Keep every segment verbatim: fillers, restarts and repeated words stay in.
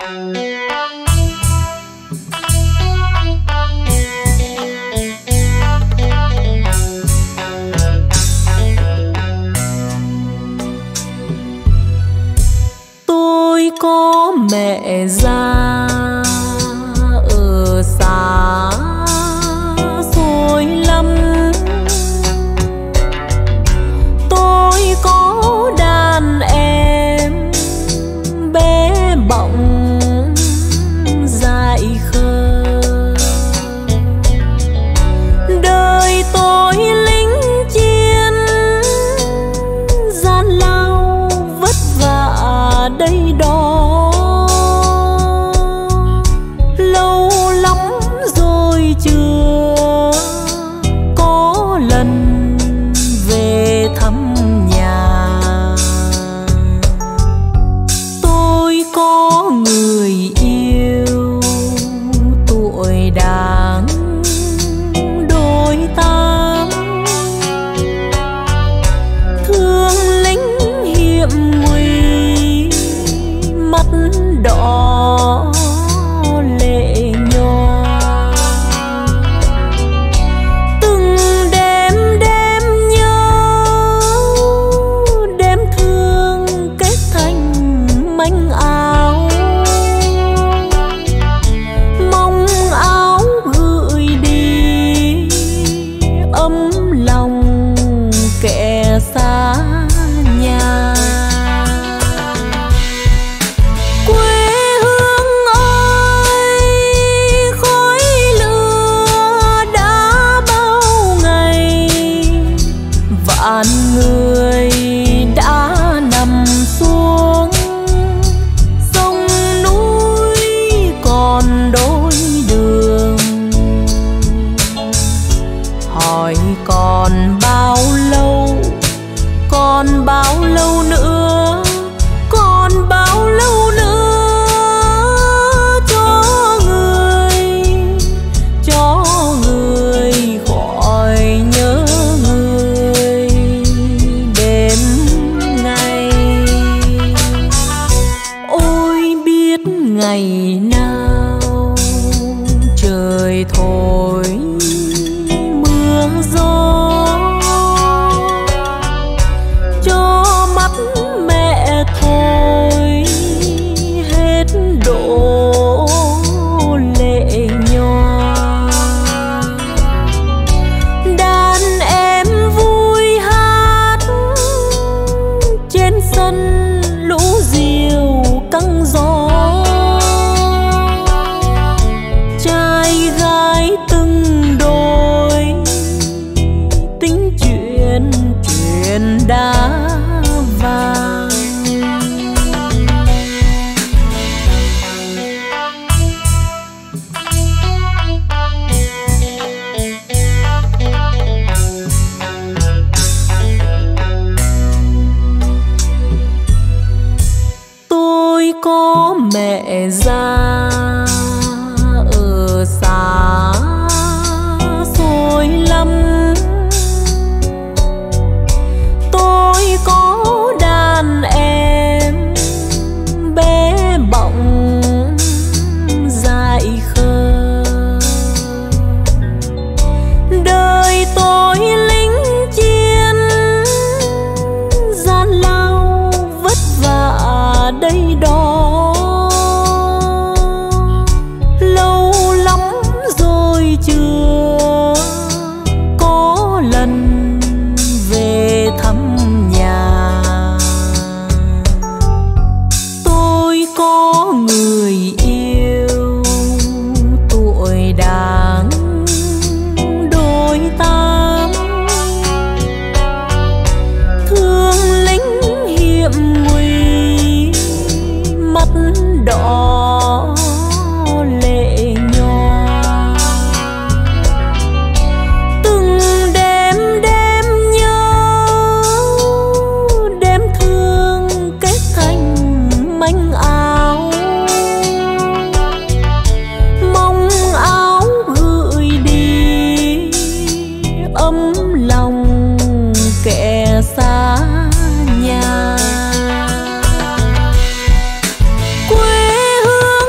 Tôi có mẹ già ở xa xôi lắm, tôi có đàn em bé bỏng dại khờ. Đời tôi lính chiến gian lao vất vả đây đó, lâu lắm rồi chưa có lần về thăm nhà. Tôi có người yêu tuổi đang đôi tám, thương lính hiểm nguy mắt đỏ lệ nhòa. Từng đêm đêm nhớ, đêm thương kết thành manh áo, mong áo gửi đi ấm lòng kẻ xa nhà. Quê hương ơi, khói lửa đã bao ngày, vạn người đã nằm xuống, sông núi còn đôi đường. Hỏi còn bao lâu, còn bao lâu nữa, còn bao lâu nữa cho người, cho người khỏi nhớ người đêm ngày. Ôi biết ngày nào trời thổi mưa gió, cho mắt mẹ thôi hết đổ lệ nhòa. Đàn em vui hát trên sân lũ diều căng gió, trai gái từng đôi tính chuyện chuyện đã vàng. Tôi có mẹ già ở xa xôi lắm, tôi có đàn em bé bỏng dại khờ. Đời tôi lính chiến gian lao vất vả đây đó, lâu lắm rồi chưa có lần về thăm nhà. Tôi có người yêu tuổi đang đôi tám, thương lính hiểm nguy mắt đỏ lệ nhòa. Từng đêm đêm nhớ, đêm thương kết thành manh áo, mong áo gửi đi ấm lòng kẻ xa nhà. Quê hương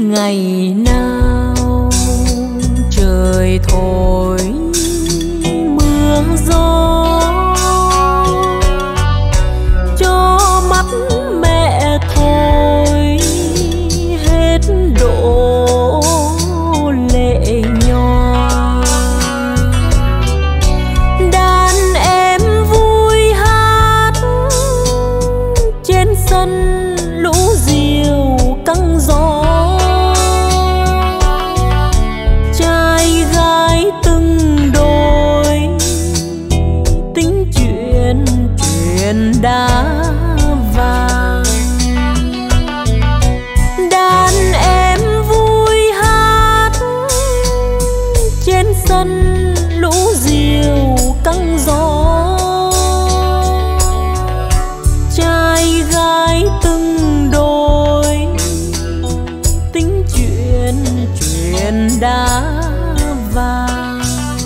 ngày nào trời thổi mưa gió cho mắt mẹ thôi hết đổ lệ nhòa. Đàn em vui hát trên sân lũ diều căng gió, trai gái từng đôi tính chuyện chuyện đá vàng. Đàn em vui hát trên sân lũ diều căng gió, trai gái từng đôi tính chuyện chuyện đá vàng.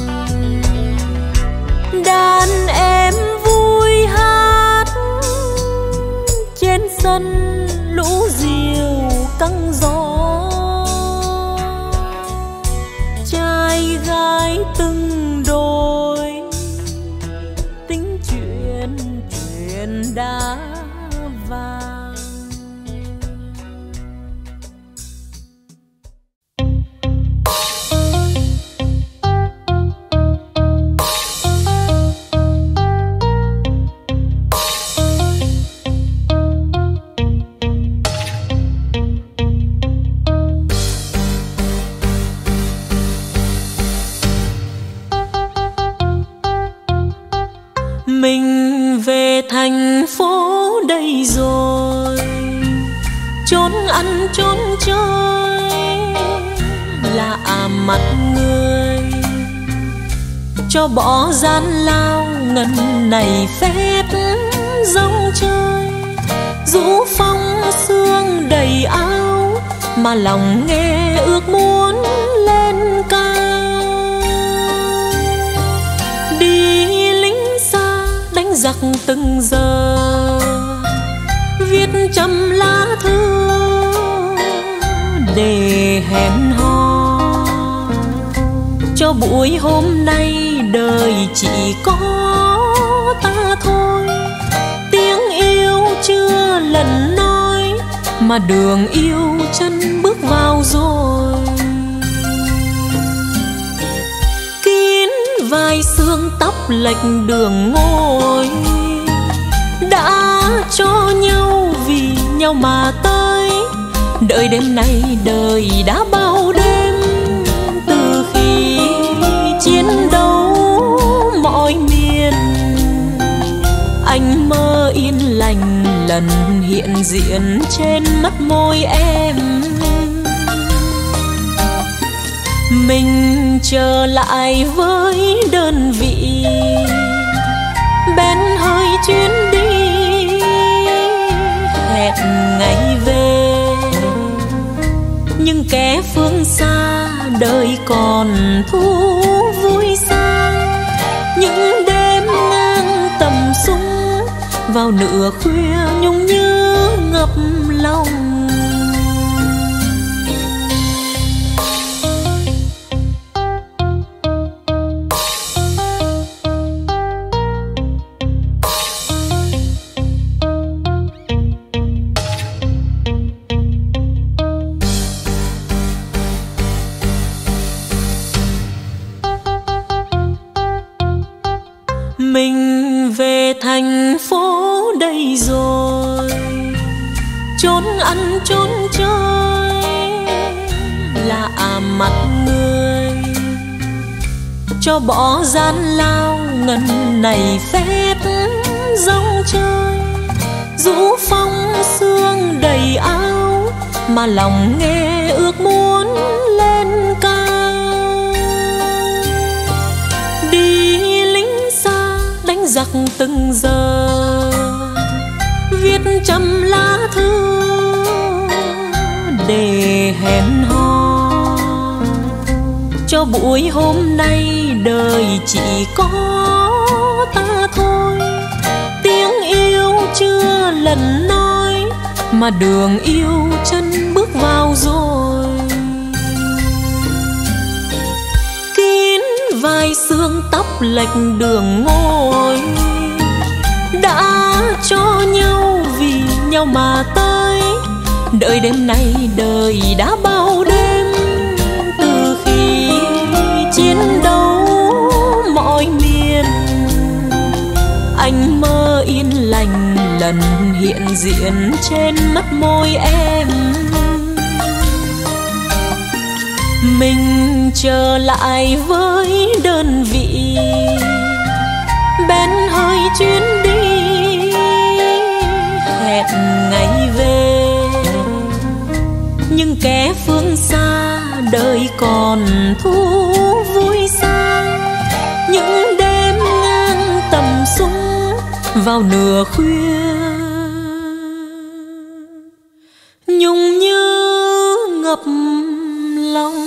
Đàn em vui hát trên sân lũ diều căng gió, trai gái từng đôi tính chuyện chuyện đá vàng. Mình về thành phố đây rồi, trốn ăn trốn chơi là à mặt người, cho bỏ gian lao ngần này phép rong chơi. Rũ phong sương đầy áo mà lòng nghe ước muốn lên cao. Đi đánh giặc từng giờ, viết trăm lá thư để hẹn hò, cho buổi hôm nay đời chỉ có ta thôi. Tiếng yêu chưa lần nói mà đường yêu chân bước vào rồi. Vai xương tóc lệch đường ngồi, đã cho nhau vì nhau mà tới. Đợi đêm nay đời đã bao đêm, từ khi chiến đấu mọi miền. Anh mơ yên lành lần hiện diện trên mắt môi em. Mình trở lại với đơn vị bên hơi chuyến đi, hẹn ngày về. Nhưng kẻ phương xa đời còn thú vui xa, những đêm ngang tầm súng vào nửa khuya nhung nhớ ngập lòng. Mình về thành phố đây rồi, trốn ăn trốn chơi là à mặt người, cho bỏ gian lao ngần này phép rong chơi. Rũ phong sương đầy áo mà lòng nghe ước muốn lên cao. Đi đánh giặc từng giờ, viết trăm lá thư để hẹn hò, cho buổi hôm nay đời chỉ có ta thôi. Tiếng yêu chưa lần nói mà đường yêu chân bước vào rồi. lệch đường ngôi, đã cho nhau vì nhau mà tới. Đợi đêm nay đời đã bao đêm, từ khi chiến đấu mọi miền. Anh mơ yên lành lần hiện diện trên mắt môi em. Mình trở lại với đơn vị bên hơi chuyến đi, hẹn ngày về. Nhưng kẻ phương xa đời còn thú vui sang, những đêm ngang tầm súng vào nửa khuya, nhung nhớ ngập lòng.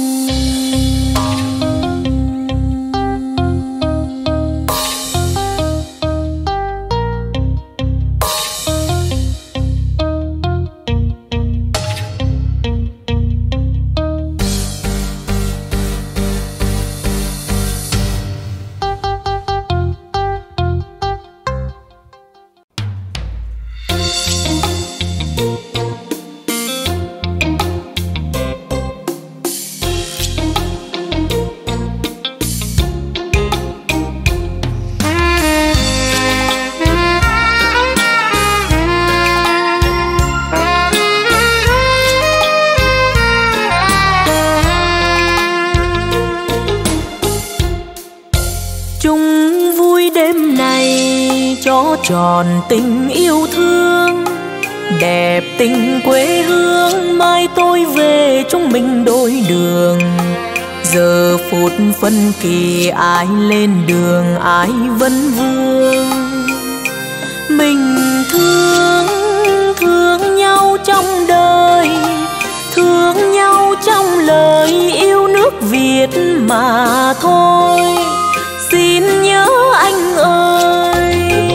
Tròn tình yêu thương, đẹp tình quê hương. Mai tôi về chúng mình đôi đường, giờ phút phân kỳ ai lên đường ai vấn vương. Mình thương thương nhau trong đời, thương nhau trong lời yêu nước Việt mà thôi. Xin nhớ anh ơi,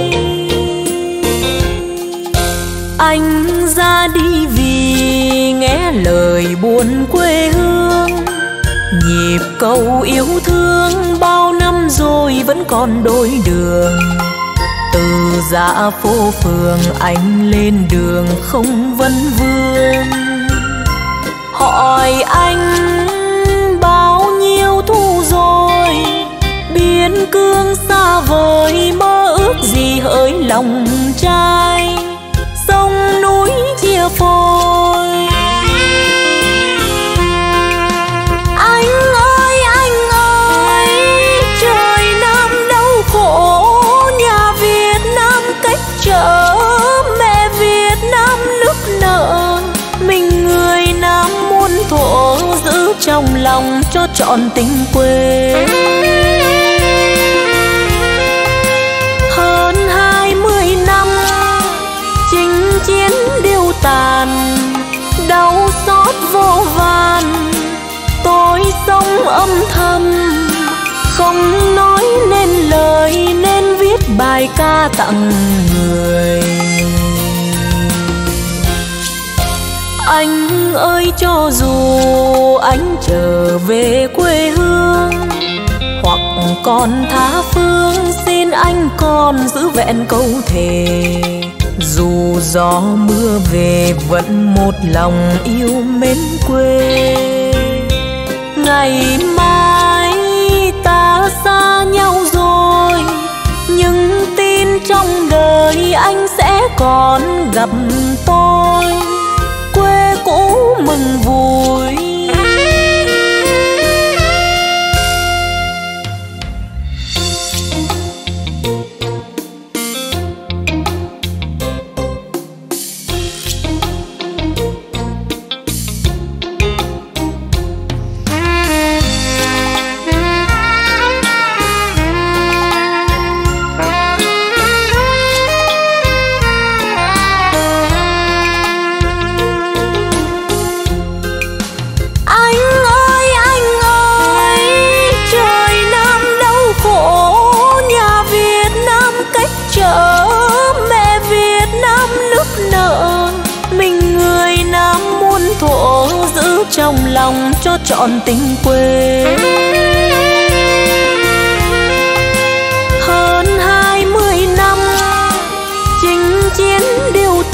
anh ra đi vì nghe lời buồn quê hương. Nhịp câu yêu thương bao năm rồi vẫn còn đôi đường. Từ dã phố phường anh lên đường không vấn vương. Hỏi anh bao nhiêu thu rồi, biên cương xa vời mơ ước gì hỡi lòng trai. Sông núi chia phôi, anh ơi anh ơi, trời Nam đau khổ, nhà Việt Nam cách trở, mẹ Việt Nam nức nở. Mình người Nam muôn thuở giữ trong lòng cho trọn tình quê. Hơn hai mươi năm chinh chiến điêu tàn, đau xót vô vàn. Tôi sống âm thầm không nói nên lời, nên viết bài ca tặng người. Anh ơi cho dù anh trở về quê hương, hoặc còn tha phương, xin anh còn giữ vẹn câu thề. Dù gió mưa về vẫn một lòng yêu mến quê. Ngày mai ta xa nhau rồi, nhưng tin trong đời anh sẽ còn gặp tôi. Quê cũ mừng vui, trong lòng cho trọn tình quê.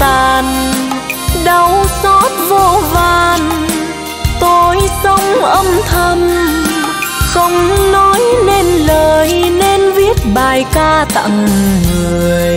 tàn, đau xót vô vàn. Tôi sống âm thầm, không nói nên lời, nên viết bài ca tặng người.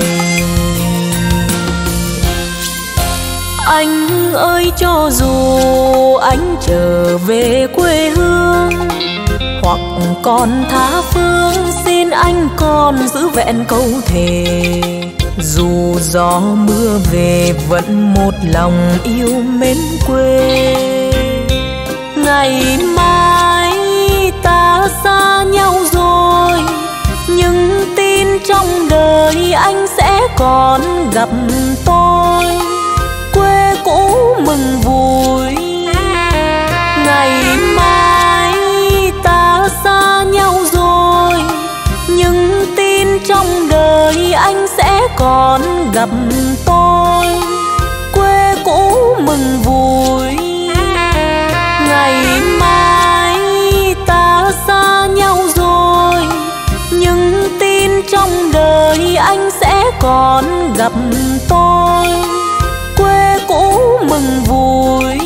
Anh ơi, cho dù anh trở về quê hương hoặc còn tha phương, xin anh còn giữ vẹn câu thề. Dù gió mưa về vẫn một lòng yêu mến quê. Ngày mai ta xa nhau rồi, nhưng tin trong đời anh sẽ còn gặp tôi. Quê cũ mừng vui, ngày mai ta xa nhau rồi, nhưng tin trong đời anh sẽ còn gặp tôi. Quê cũ mừng vui, ngày mai ta xa nhau rồi, nhưng tin trong đời anh sẽ còn gặp tôi. Quê cũ mừng vui.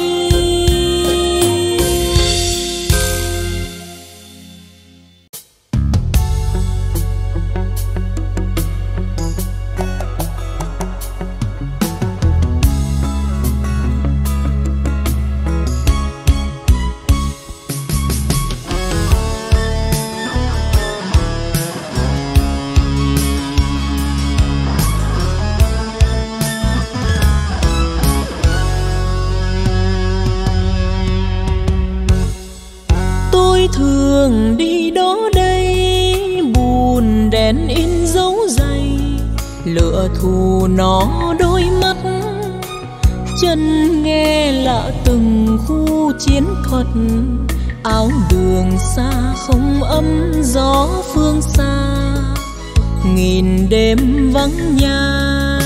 Thường đi đó đây, buồn đèn in dấu giày, lửa thù nó đôi mắt, chân nghe lạ từng khu chiến thuật. Áo đường xa không ấm gió phương xa, nghìn đêm vắng nhà.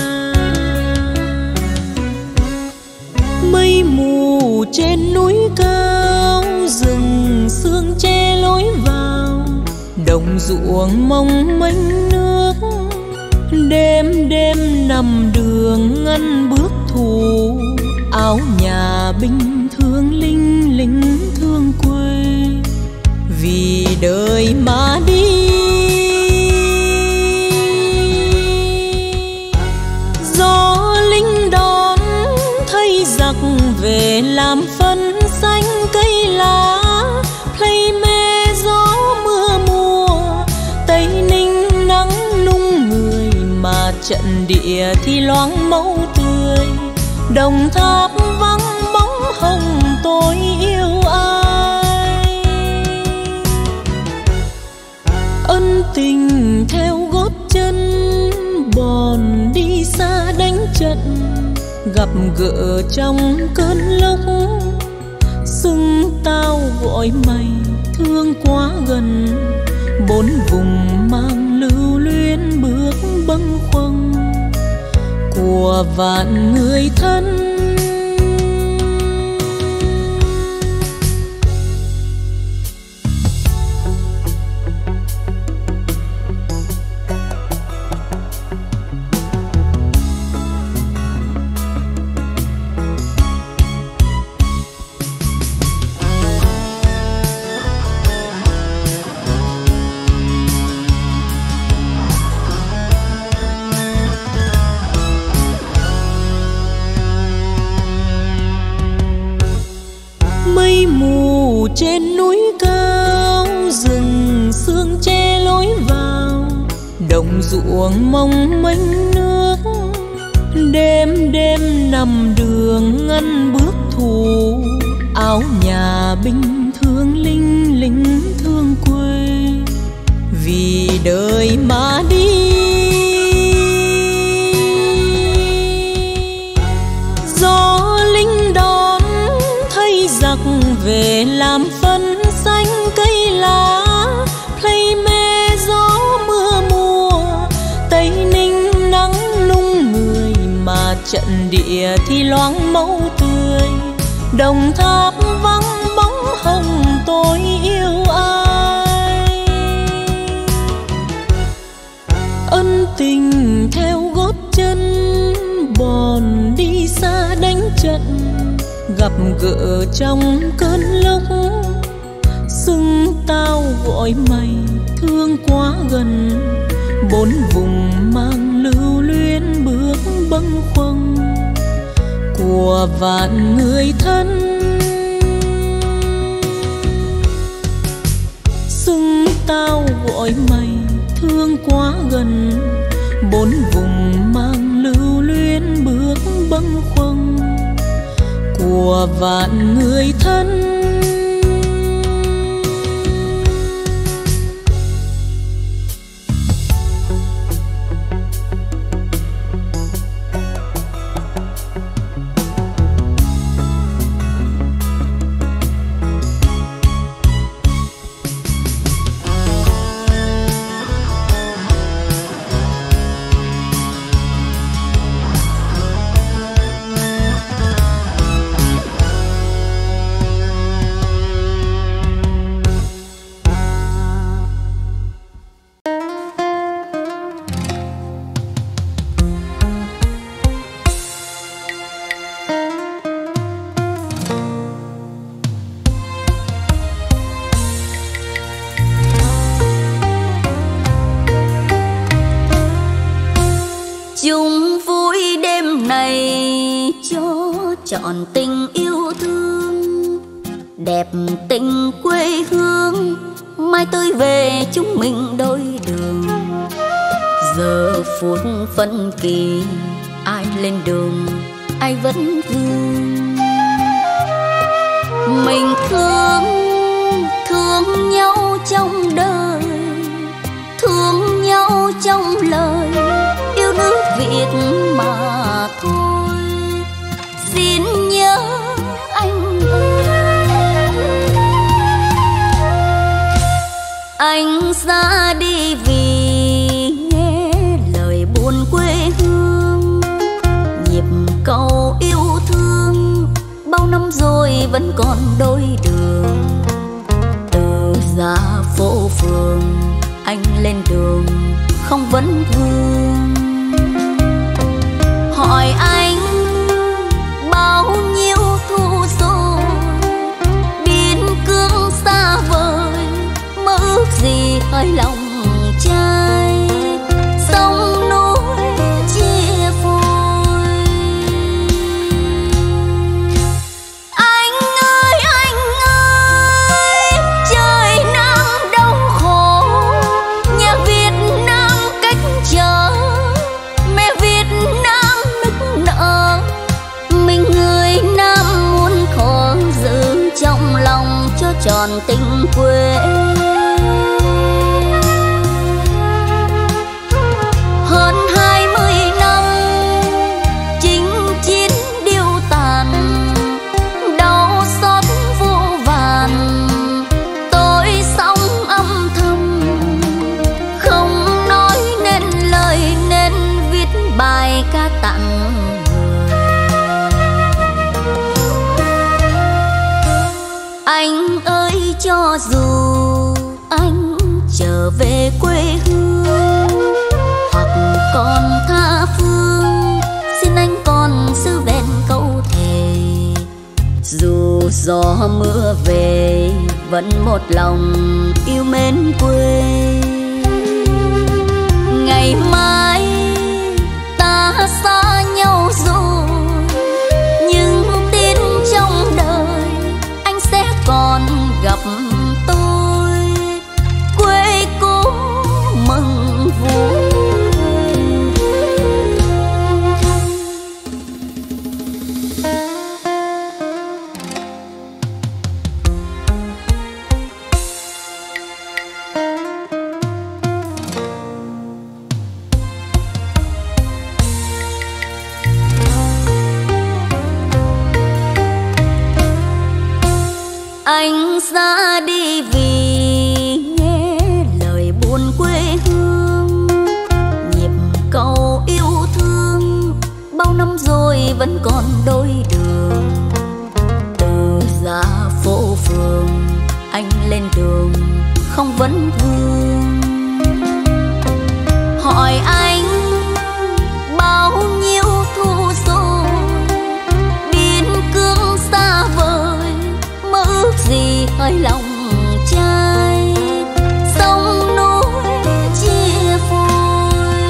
Mây mù trên núi cao, rừng sương che lối vào, đồng ruộng mong manh nước. Đêm đêm nằm đường ngăn bước thù, áo nhà binh thương linh lính thương quê. Vì đời mà đi, gió lính đón thay giặc về làm phân xanh cây lá. Play mê gió mưa mùa, Tây Ninh nắng nung người, mà trận địa thì loáng mẫu tươi. Đồng Tháp vắng bóng hồng, tôi yêu ai. Ân tình theo gót chân, bòn đi xa đánh trận, gặp gỡ trong cơn lốc. Xưng tao gọi mày thương quá gần, bốn vùng mang lưu luyến bước bâng khuâng của vạn người thân. Trên núi cao, rừng sương che lối vào, đồng ruộng mong manh nước. Đêm đêm nằm đường ngăn bước thù, áo nhà binh thương linh lính thương quê. Vì đời mà đi, gió lính đón thay giặc về làm phân xanh cây lá. Play mê gió mưa mùa, Tây Ninh nắng nung người, mà trận địa thì loáng mẫu tươi. Đồng Tháp vắng bóng hồng, tôi yêu ai. Ân tình theo gót chân, bòn cơn lốc, sưng tao gọi mày thương quá gần. Bốn vùng mang lưu luyến bước bâng khuâng của vạn người thân. Sưng tao gọi mày thương quá gần, bốn vùng mang lưu luyến bước bâng khuâng của vạn người thân. Chọn tình yêu thương đẹp tình quê hương, mai tôi về chúng mình đôi đường. Giờ phút phân kỳ ai lên đường ai vẫn thương. Mình thương thương nhau trong đời, thương nhau trong lời, yêu nước Việt mà thôi. Xin nhớ anh ơi, anh ra đi vì nghe lời buồn quê hương. Nhịp cầu yêu thương bao năm rồi vẫn còn đôi đường. Từ ra phố phường anh lên đường không vấn vương. Hỏi anh bao nhiêu thu rồi, biên cương xa vời, mơ ước gì hơi lòng trai, sông núi chia phôi. Anh ơi anh ơi, trời nắng đau khổ, nhà Việt Nam cách chờ, mẹ Việt Nam nức nở. Mình người Nam muốn khó giữ trong lòng cho tròn tình quê. Hơn hai mươi năm chinh chiến điêu tàn, đau xót vô vàn, tôi sống âm thầm không nói nên lời, nên viết bài ca tặng. Anh ơi cho dù anh trở về quê hương hoặc còn tha phương, xin anh còn giữ vẹn câu thề. Dù gió mưa về vẫn một lòng yêu mến quê. Ngày mai ta xa nhau rồi, nhưng tin trong đời anh sẽ còn gặp tôi. Quê cũ mừng vui. Anh ra đi vì nghe lời buồn quê hương. Nhịp cầu yêu thương bao năm rồi vẫn còn đôi đường. Từ ra phố phường anh lên đường không vấn vương. Hỏi anh bao nhiêu thu rồi, biên cương xa vời, mơ ước ơi lòng trai, sông núi chia phôi.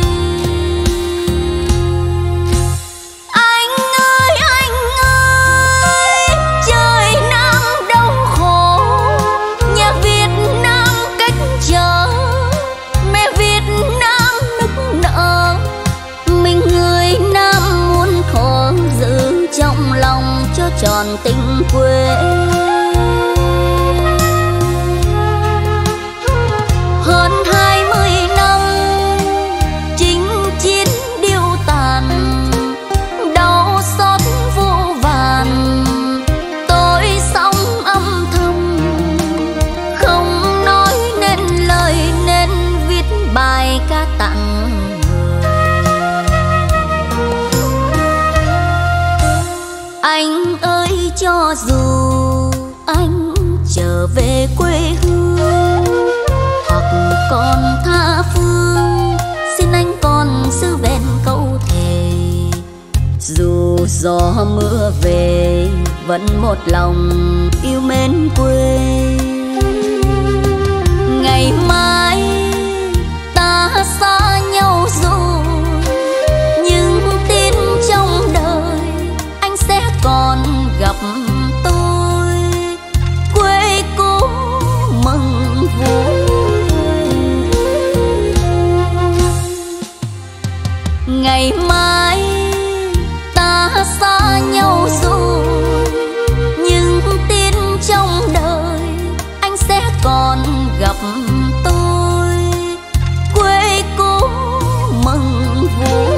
Anh ơi anh ơi, trời Nam đau khổ, nhà Việt Nam cách trở, mẹ Việt Nam nức nở. Mình người Nam muốn khổ giữ trong lòng cho tròn tình quê. Hơn hai mươi năm chinh chiến điêu tàn, đau xót vô vàn, tôi sống âm thầm không nói nên lời, nên viết bài ca tặng người. Anh ơi cho dù anh trở về quê hương hoặc còn tha phương, xin anh còn giữ vẹn câu thề. Dù gió mưa về vẫn một lòng yêu mến quê. Ngày mai ta xa nhau rồi, nhưng tin trong đời anh sẽ còn gặp tôi. Quê cũ mừng vui, ngày mai ta xa nhau rồi, nhưng tin trong đời anh sẽ còn gặp tôi. Quê cũ mừng vui.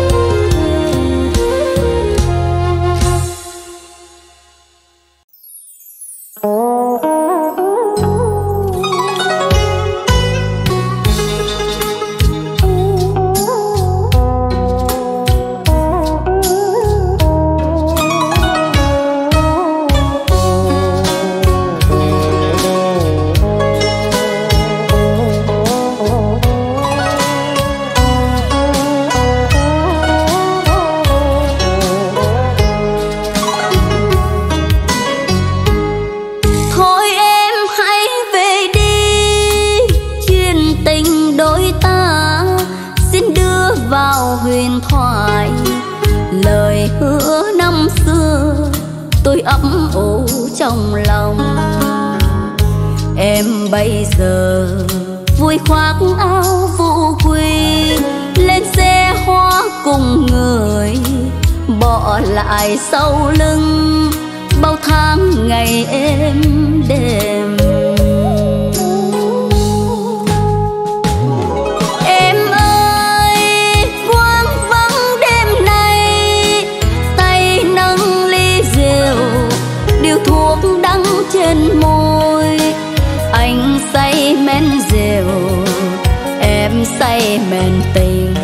Huyền thoại lời hứa năm xưa tôi ấp ủ trong lòng. Em bây giờ vui khoác áo vũ quy, lên xe hoa cùng người, bỏ lại sau lưng bao tháng ngày êm đềm. Thuốc đắng trên môi, anh say men rượu, em say men tình.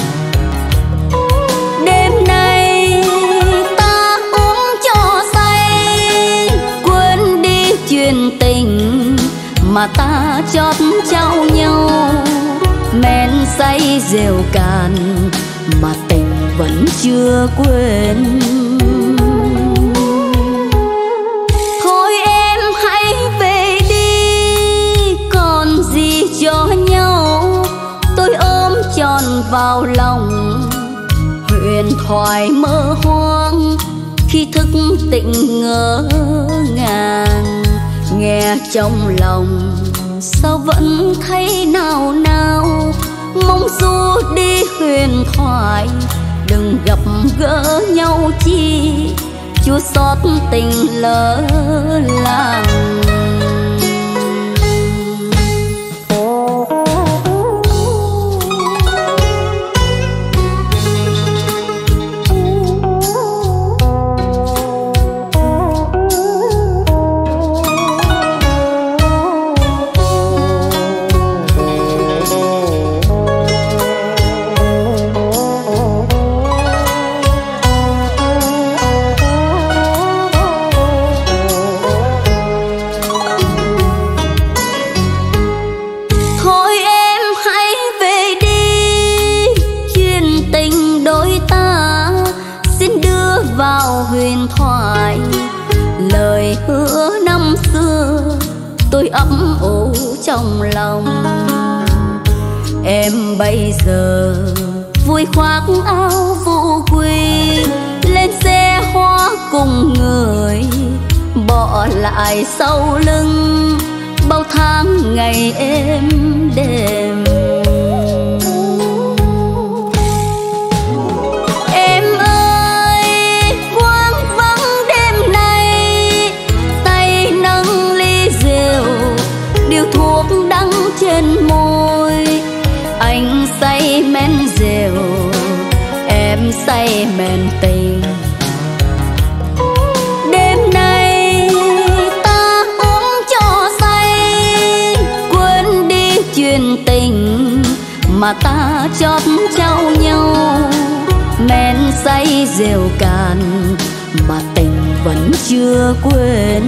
Đêm nay ta uống cho say, quên đi chuyện tình mà ta chót trao nhau. Men say rượu cạn mà tình vẫn chưa quên. Cho nhau tôi ôm tròn vào lòng, huyền thoại mơ hoang khi thức tỉnh ngỡ ngàng. Nghe trong lòng sao vẫn thấy nào nào, mong du đi huyền thoại đừng gặp gỡ nhau chi, chua xót tình lỡ làng. ấp ủ trong lòng. Em bây giờ vui khoác áo vũ quy, lên xe hoa cùng người, bỏ lại sau lưng bao tháng ngày êm đềm. Em ơi quang vắng đêm nay, tay nâng ly rượu, điều thuốc đắng trên môi. Anh say men rượu, em say men tình. Đêm nay ta uống cho say, quên đi chuyện tình mà ta chót trao nhau. Men say rượu cạn mà tình vẫn chưa quên.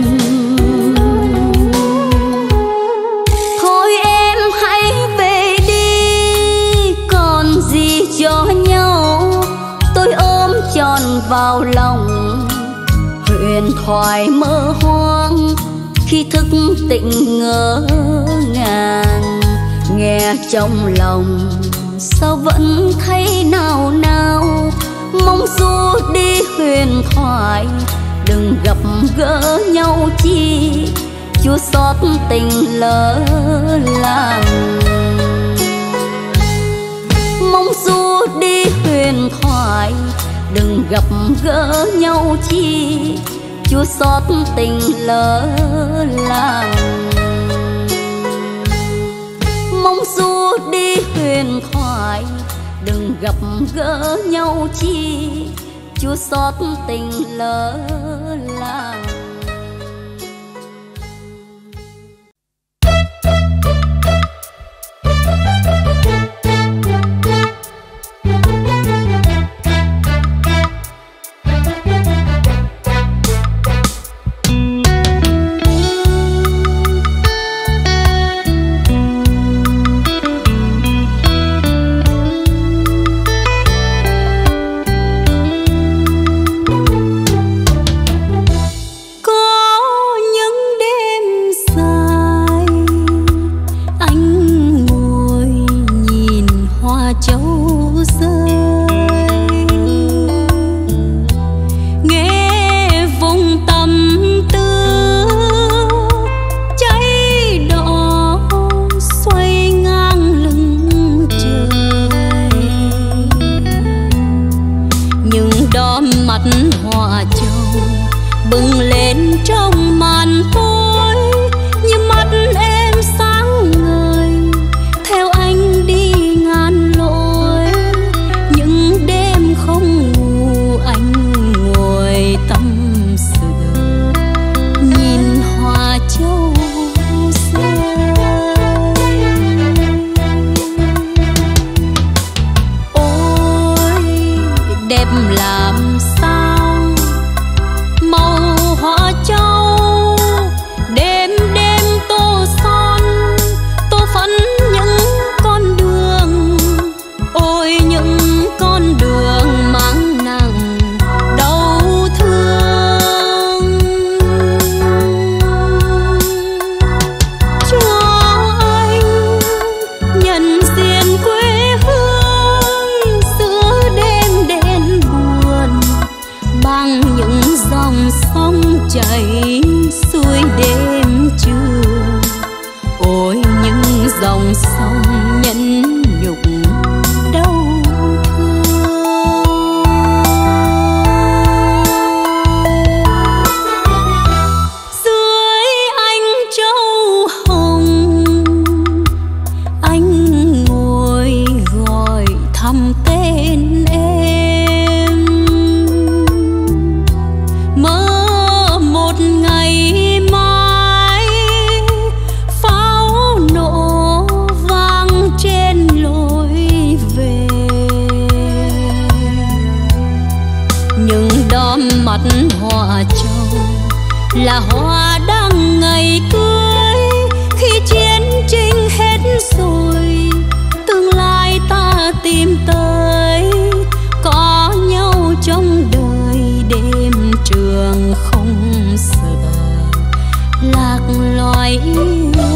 Thôi em hãy về đi, còn gì cho nhau. Tôi ôm tròn vào lòng huyền thoại mơ hoang, khi thức tỉnh ngỡ ngàng. Nghe trong lòng sao vẫn thấy nào nào, mong du đi huyền thoại đừng gặp gỡ nhau chi, chua xót tình lỡ làng. Mong du đi huyền thoại đừng gặp gỡ nhau chi, chua xót tình lỡ làng. Mong du đi huyền thoại đừng gặp gỡ nhau chi, chua xót tình lỡ làng. là hoa đăng ngày cưới. Khi chiến tranh hết rồi, tương lai ta tìm tới, có nhau trong đời đêm trường không sợ lạc loài.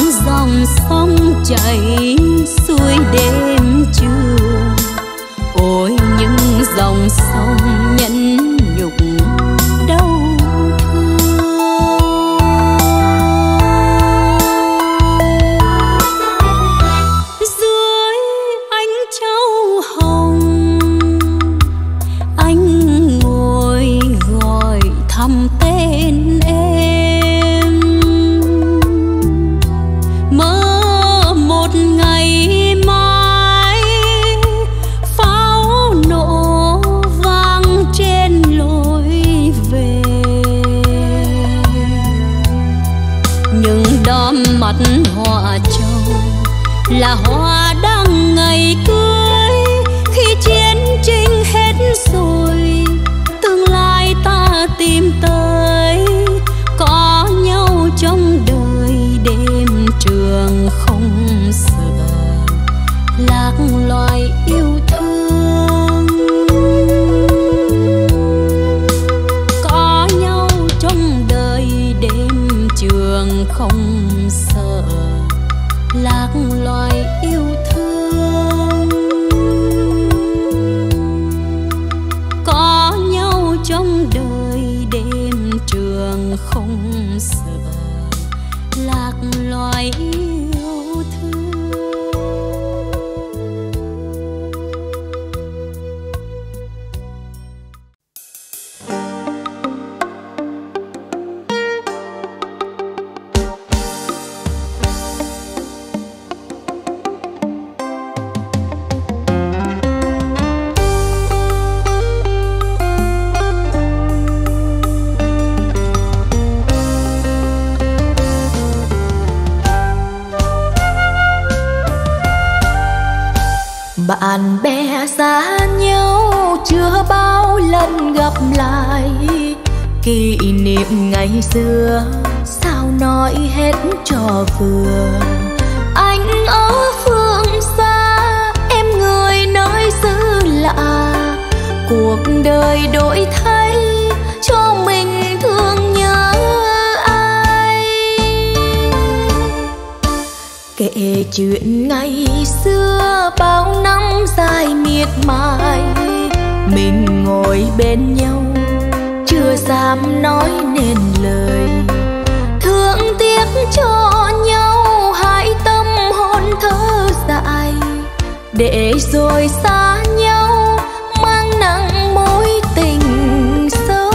dòng sông chảy xuôi đêm trường. Ôi những dòng sông nhẫn nhục đau thương. Dưới ánh trâu hồng anh ngồi gọi thăm tên em. Mơ một ngày mai pháo nổ vang trên lối về. Những đom mắt hoa trầu là hoa đăng ngày cưới. Khi chiến tranh hết rồi tương lai ta tìm tới. Có nhau trong đời đêm trường không sợ lạc loài yêu thương. Có nhau trong đời đêm trường không sợ lạc loài yêu thương. Có nhau trong đời đêm trường không sợ lạc loài yêu thương. Bạn bè xa nhau chưa bao lần gặp lại. Kỷ niệm ngày xưa sao nói hết cho vừa. Anh ở phương xa, em người nơi xứ lạ. Cuộc đời đổi thay cho mình thương nhớ ai. Kể chuyện ngày xưa bao năm dài miệt mài. Mình ngồi bên nhau chưa dám nói nên lời. Thương tiếc cho nhau hai tâm hồn thơ dại. Để rồi xa nhau mang nặng mối tình sâu.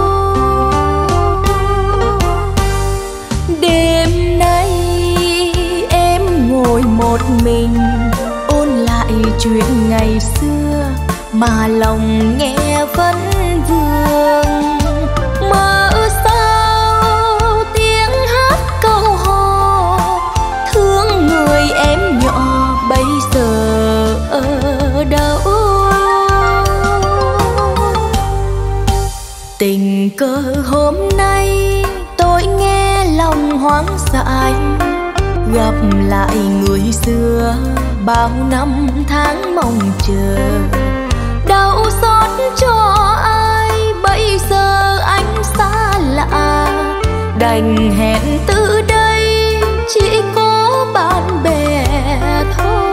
Đêm nay em ngồi một mình ôn lại chuyện ngày xưa mà lòng nghe vẫn vương. Mơ sao tiếng hát câu hò thương người em nhỏ bây giờ ở đâu. Tình cờ hôm nay tôi nghe lòng hoang dại. Gặp lại người xưa bao năm tháng mong chờ. Đau xót cho ai bây giờ anh xa lạ. Đành hẹn từ đây chỉ có bạn bè thôi.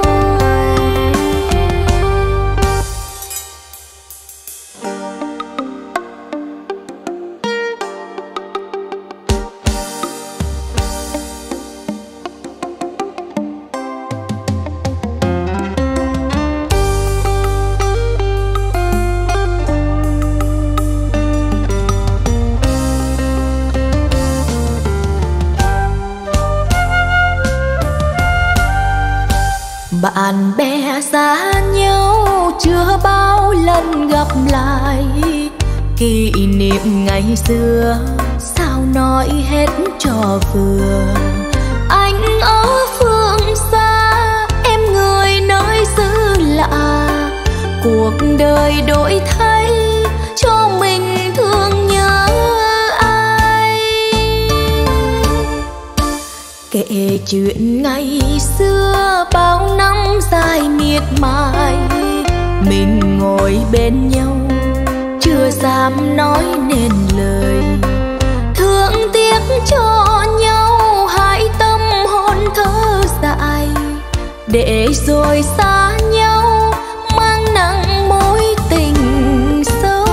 Bạn bè xa nhau chưa bao lần gặp lại. Kỷ niệm ngày xưa sao nói hết cho vừa. Anh ở phương xa, em người nơi xứ lạ. Cuộc đời đổi thay cho mình thương nhớ ai. Kể chuyện ngày xưa bao năm dài miệt mài. Mình ngồi bên nhau chưa dám nói nên lời. Thương tiếc cho nhau hai tâm hồn thơ để rồi xa nhau mang nặng mối tình sâu.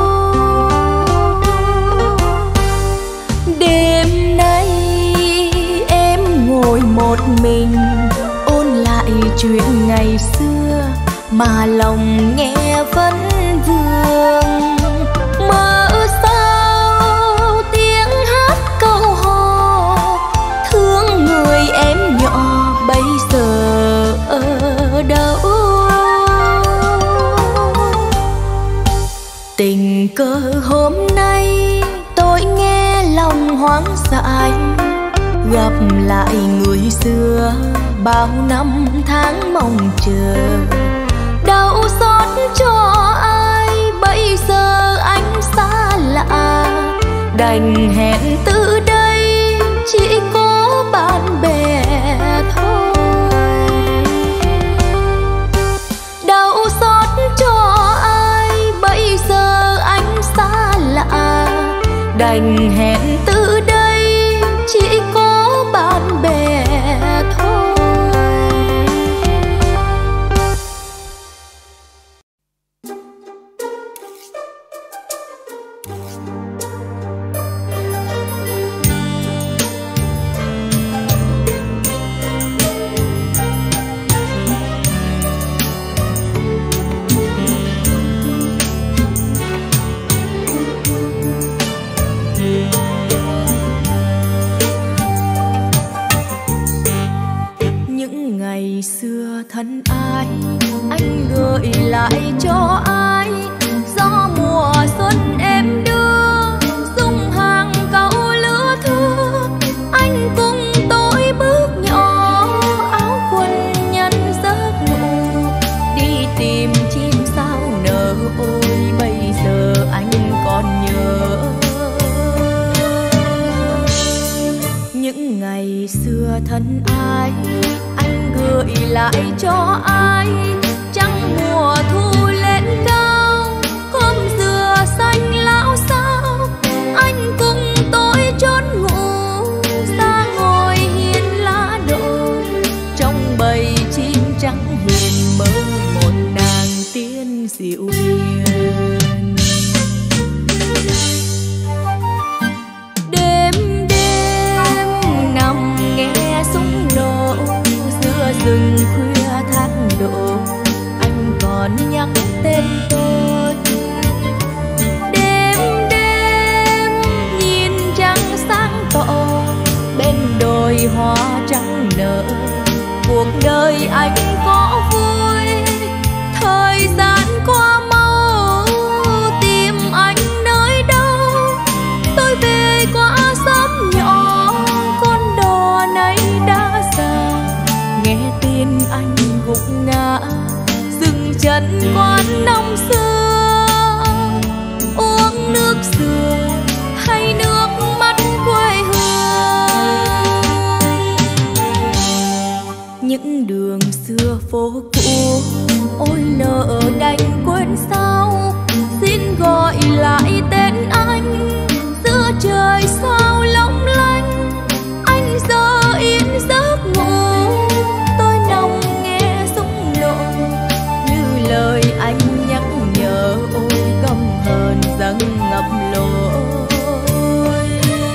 Đêm nay em ngồi một mình ôn lại chuyện ngày xưa mà lòng nghe vẫn vương. Mơ sao tiếng hát câu hò thương người em nhỏ bây giờ ở đâu. Tình cờ hôm nay tôi nghe lòng hoang dại, gặp lại người xưa bao năm tháng mong chờ. Đau xót cho ai bây giờ anh xa lạ, đành hẹn từ đây chỉ có bạn bè thôi. Đau xót cho ai bây giờ anh xa lạ, đành hẹn từ đây chỉ có bạn bè thôi. Thân ai anh gợi lại cho ai, gió mùa xuân em đưa dung hàng câu lứa thưa. Anh cùng tôi bước nhỏ áo quần nhân giấc ngủ, đi tìm chim sao nở. Ôi bây giờ anh còn nhớ những ngày xưa. Thân ai gửi lại cho ai, trăng mùa thu lên cao, cơm dừa xanh lão sao. Anh cùng tôi chốn ngủ xa ngồi hiên lá đổ, trong bầy chim trắng hiền mơ một nàng tiên dịu hiền. Đêm đêm nằm nghe súng nổ rừng khuya tháng độ, anh còn nhắc tên tôi. Đêm đêm nhìn trăng sáng tỏ bên đồi hoa trắng nở, cuộc đời anh có vui. Thời gian qua mau tìm anh nơi đâu, tôi về qua xóm nhỏ con đò này đã già. Nghe tin anh gục ngã dừng chân quán năm xưa, uống nước xưa hay nước mắt quê hương. Những đường xưa phố cũ ôi nợ đành quên sao, xin gọi lại tên anh giữa trời sao long lanh. Anh giờ yên giấc ngủ, lời anh nhắc nhở. Ôi căm hờn dâng ngập lối.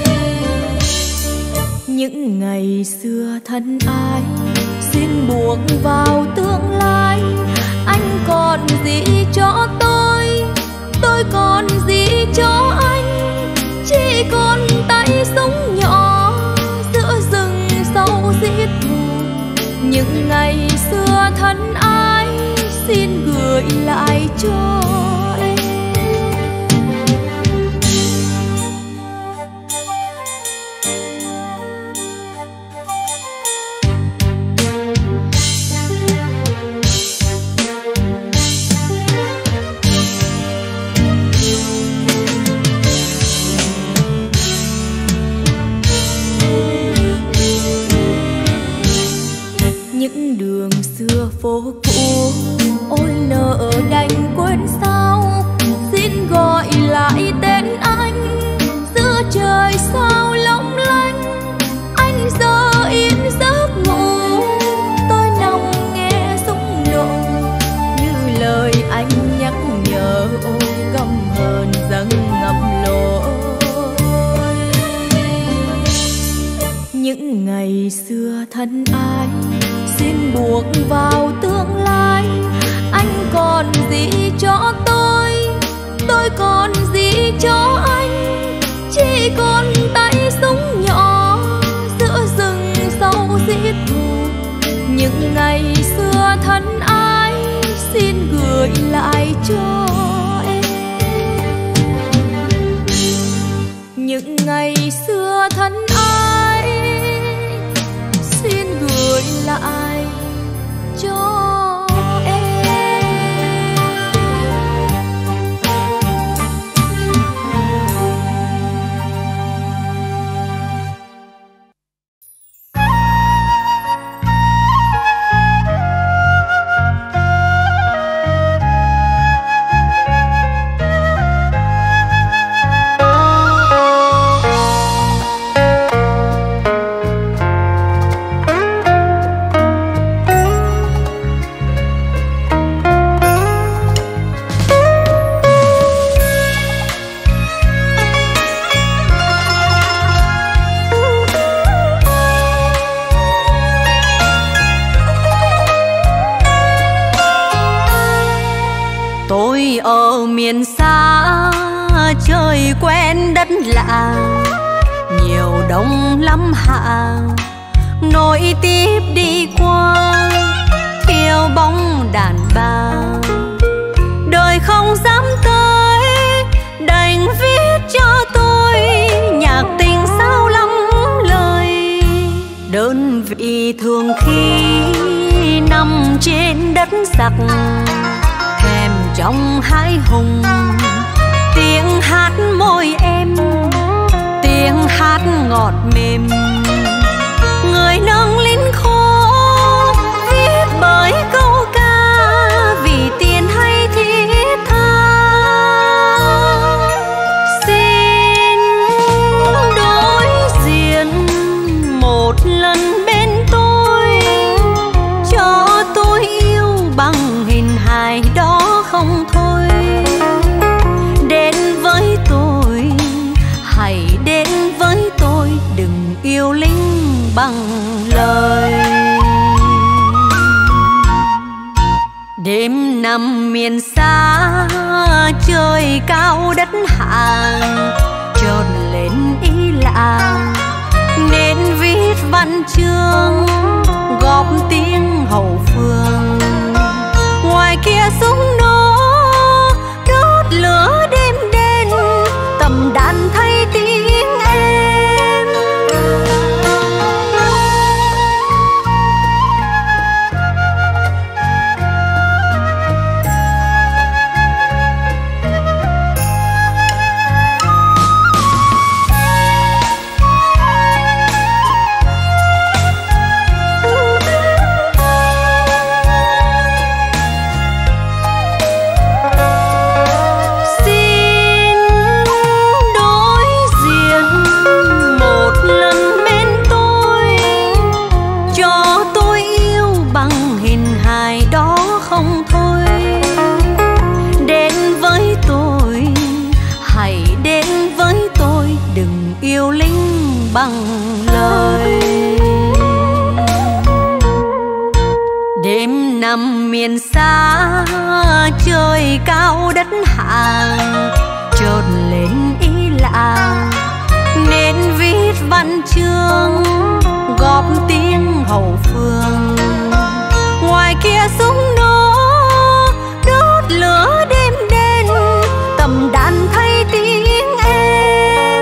Những ngày xưa thân ai xin buông vào tương lai. Anh còn gì cho tôi, tôi còn gì cho anh. Chỉ còn tay súng nhỏ giữa rừng sâu giết thù. Những ngày xưa thân ai xin gửi lại cho em. Những đường xưa phố cũ ôi nợ đành quên sao, xin gọi lại tên anh giữa trời sao long lanh. Anh giờ yên giấc ngủ, tôi nằm thân ai, xin buộc vào tương lai. Anh còn gì cho tôi, tôi còn gì cho anh, chỉ còn tay súng nhỏ giữa rừng sâu giết thù. Những ngày xưa thân ái xin gửi lại cho em. Những ngày xưa thân ái xin gửi lại cho ở miền xa trời quen đất lạ, nhiều đông lắm hạ nối tiếp đi qua, thiếu bóng đàn bà đời không dám tới, đành viết cho tôi nhạc tình sao lắm lời. Đơn vị thường khi nằm trên đất giặc, thèm trong hai hùng tiếng hát môi em, tiếng hát ngọt mềm. Người nâng lính khô viết bởi câu ca vì tiền hay thiết tha. Xin đối diện một lần bên tôi, cho tôi yêu bằng hình hài đó không thôi. Đến với tôi, hãy đến với tôi, đừng yêu lính bằng lời. Đêm nằm miền xa trời cao đất hạ, chợt lên ý lạ nên viết văn chương góp tiếng hậu phương. Ngoài kia súng nổ đốt lửa đêm đen, tầm đạn thay tiếng em. Bằng lời đêm nằm miền xa trời cao đất hạ, chợt lên ý lạ nên viết văn chương góp tiếng hậu phương. Ngoài kia súng nổ đốt lửa đêm đen, tầm đạn thay tiếng em.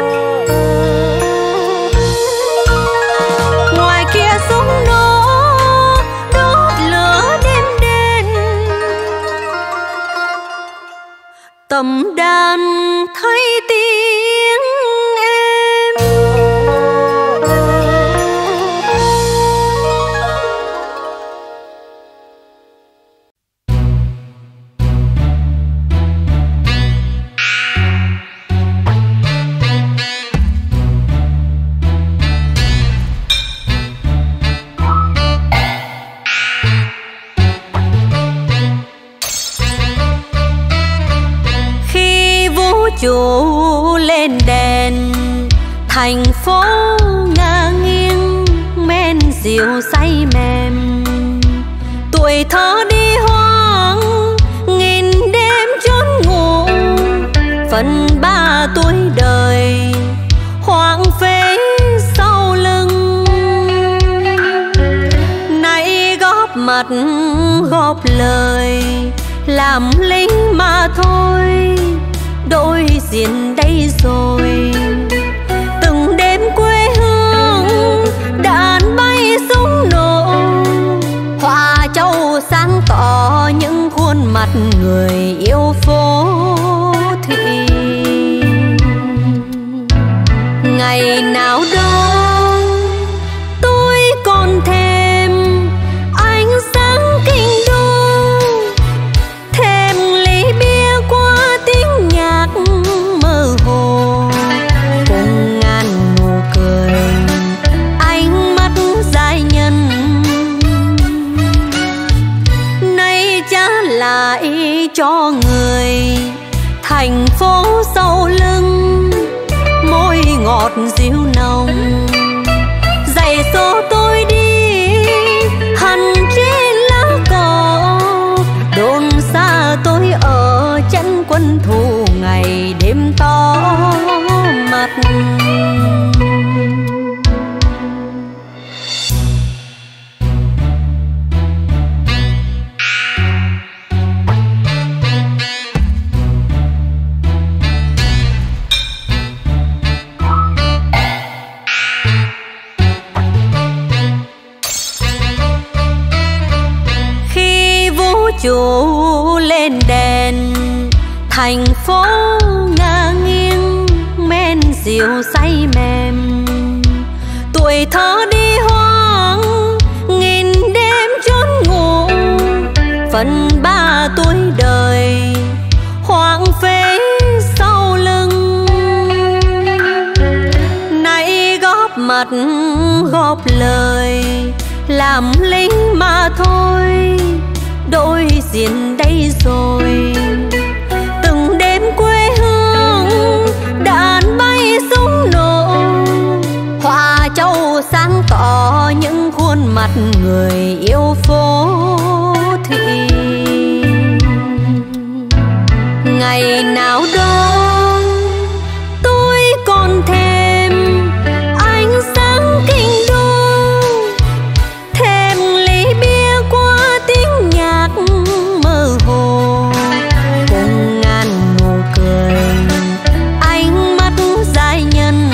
Súng nổ đốt lửa đêm đen, tầm đàn thay tiếng em. Chủ lên đèn thành phố ngả nghiêng men rượu dịu say mềm. Tuổi thơ đi hoang nghìn đêm chốn ngủ, phần ba tuổi đời hoang phế sau lưng. Nay góp mặt góp lời làm lính mà thôi, đôi diện đây rồi. Từng đêm quê hương đàn bay súng nổ, hoa châu sáng tỏ những khuôn mặt người yêu phố thị. Ngày nào đó tôi còn thèm ánh sáng kinh đô, thèm ly bia qua tiếng nhạc mơ hồ, cùng ngàn nụ cười ánh mắt giai nhân. Nay trả lại cho người thành phố sau lưng, môi ngọt dịu nồng. Dạy dỗ tôi đi hằn trên lá cỏ, đồn xa tôi ở chân quân thù ngày đêm to mặt. Chủ lên đèn thành phố ngả nghiêng, men rượu say mềm. Tuổi thơ đi hoang nghìn đêm chốn ngủ, phần ba tuổi đời hoang phế sau lưng. Nay góp mặt góp lời làm lính mà thôi, đôi diện đây rồi. Từng đêm quê hương đàn bay súng nổ, hoa châu sáng tỏ những khuôn mặt người yêu phố thị. Ngày nào đó tôi còn thèm ánh sáng kinh đô, thèm ly bia qua tiếng nhạc mơ hồ, cùng ngàn nụ cười ánh mắt giai nhân.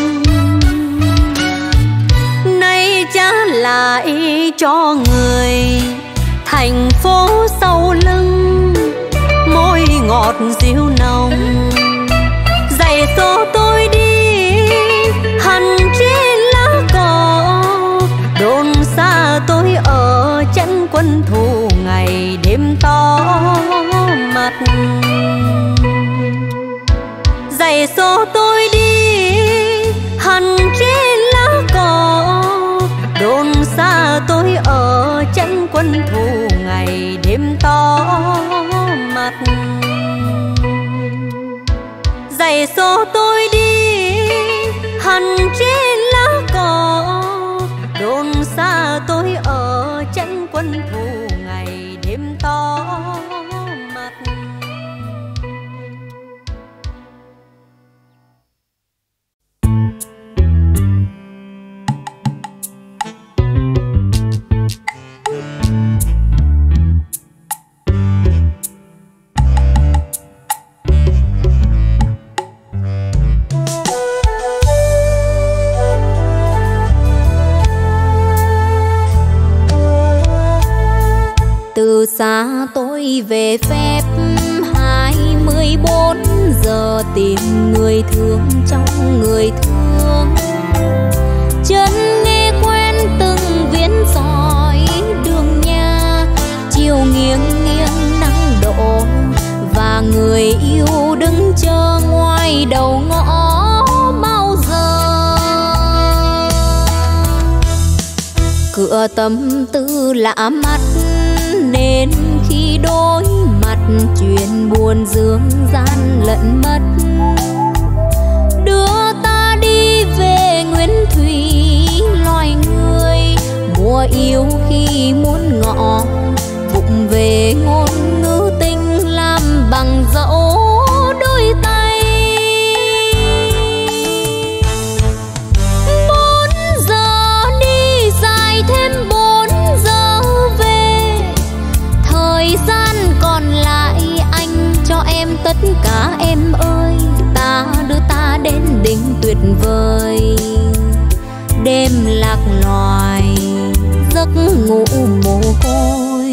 Nay trả lại cho người thành phố sau lưng, môi ngọt dịu nồng. Dạy dỗ tôi đi hằn trên lá cỏ, đồn xa tôi ở chân quân thù ngày đêm to mặt. Dạy dỗ tôi đi hằn trên lá cỏ, đồn xa tôi ở chân quân thù ngày đêm to mặt. Dạy dỗ tôi đi hằn trên lá cỏ, đồn xa tôi ở chân quân thù ngày đêm to mặt. Từ xa tôi về phép hai mươi bốn giờ, tìm người thương trong người thương. Chân nghe quen từng viên sỏi đường nhà, chiều nghiêng nghiêng nắng đổ, và người yêu đứng chờ ngoài đầu ngõ bao giờ. Cửa tâm tư lạ mắt, nên khi đối mặt chuyện buồn dương gian lẫn mất. Đưa ta đi về nguyên thủy loài người, mùa yêu khi muốn ngọ, vụng về ngôn ngữ tình làm bằng dẫu đôi tay. Bốn giờ đi dài thêm bốn giờ về, thời gian còn lại anh cho em tất cả em ơi. Ta đưa ta đến đỉnh tuyệt vời, đêm lạc loài giấc ngủ mồ côi.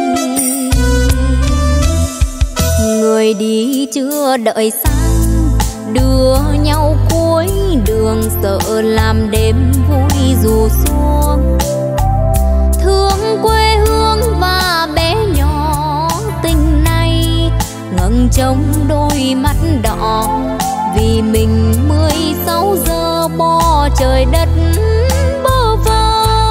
Người đi chưa đợi sáng, đưa nhau cuối đường, sợ làm đêm vui dù xuống. Thương quê hương và bé nhỏ tình này, ngẩng trông đôi mắt đỏ, vì mình mười sáu giờ bỏ trời đất bơ vơ.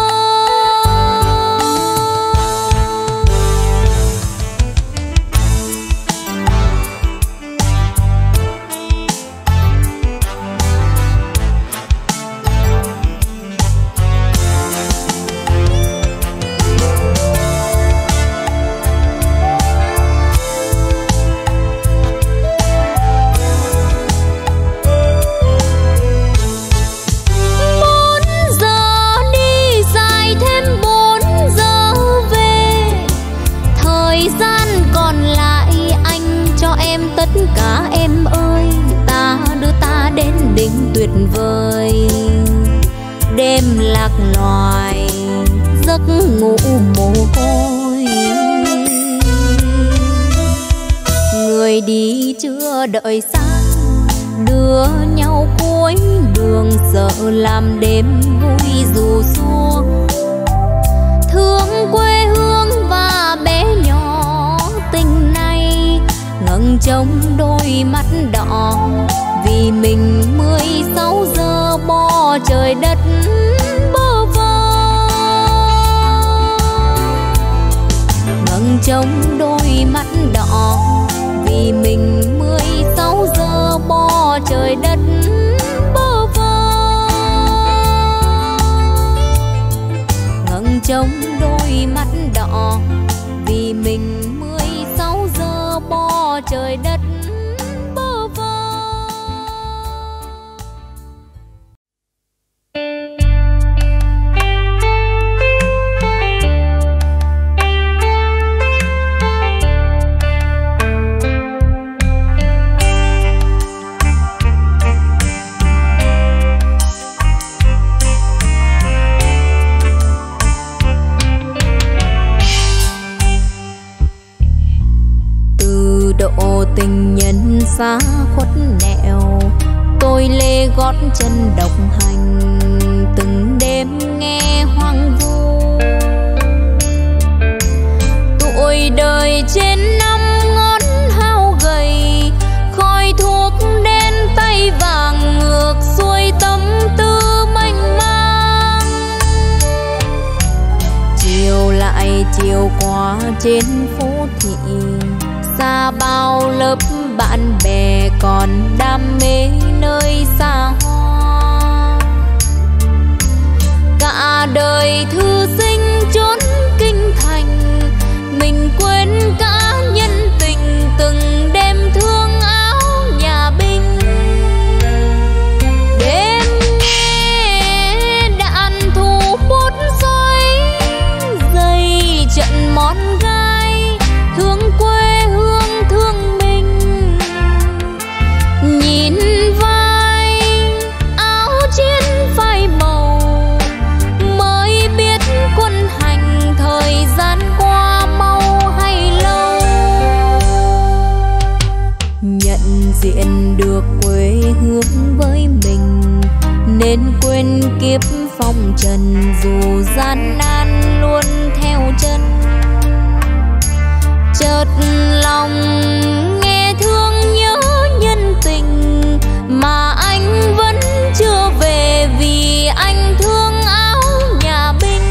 Tất cả em ơi, ta đưa ta đến đỉnh tuyệt vời, đêm lạc loài giấc ngủ mồ côi. Người đi chưa đợi sáng, đưa nhau cuối đường, sợ làm đêm vui dù xuống. Thương quê hương và bé nhỏ tình này, ngẩng trông đôi mắt đỏ, vì mình mười sáu giờ bỏ trời đất bơ vơ. Ngẩng trông đôi mắt đỏ, vì mình mười sáu giờ bỏ trời đất bơ vơ. Ngẩng trông đôi mắt đỏ, vì mình mười sáu giờ bỏ trời đất bơ vơ. Độ tình nhân xa khuất nẻo, tôi lê gót chân độc hành, từng đêm nghe hoang vu. Tuổi đời trên năm ngón hao gầy, khói thuốc đen tay vàng ngược xuôi tâm tư mênh mang. Chiều lại chiều qua trên phố thị, xa bao lớp bạn bè còn đam mê nơi xa hoa. Cả đời thư sinh trốn kinh thành, mình quên cả nhân tình từng đêm thương áo nhà binh. Đêm nghe đạn thu bút xoay, dây trận món gai thương quê hương thương mình. Nhìn vai áo chiến phai màu, mới biết quân hành thời gian qua mau hay lâu. Nhận diện được quê hương với mình, nên quên kiếp phong trần, dù gian nan luôn theo chân. Chợt lòng nghe thương nhớ nhân tình, mà anh vẫn chưa về, vì anh thương áo nhà binh.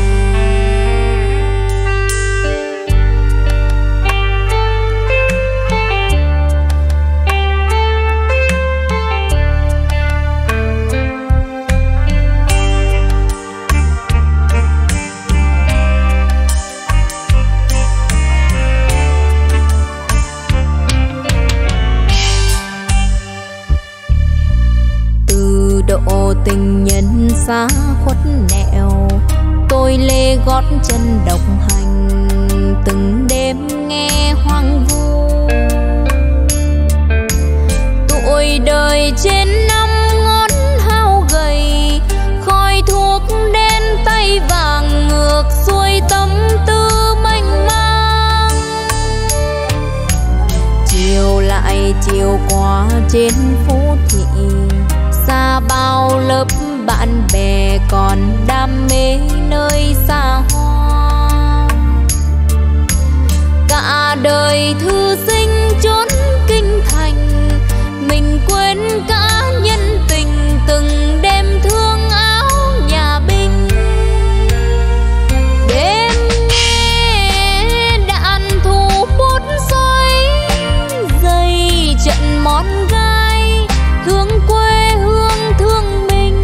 xa khuất nẻo, tôi lê gót chân độc hành từng đêm nghe hoang vu. Tuổi đời trên năm ngón hao gầy, khói thuốc đen tay vàng ngược xuôi tâm tư mênh mang. Chiều lại chiều qua trên phố thị, xa bao lớp bạn bè còn đam mê nơi xa hoa. Cả đời thư sinh trốn kinh thành, mình quên cả nhân tình từng đêm thương áo nhà binh. Đêm nghe đạn thủ bút xoay, dây trận món gai thương quê hương thương mình.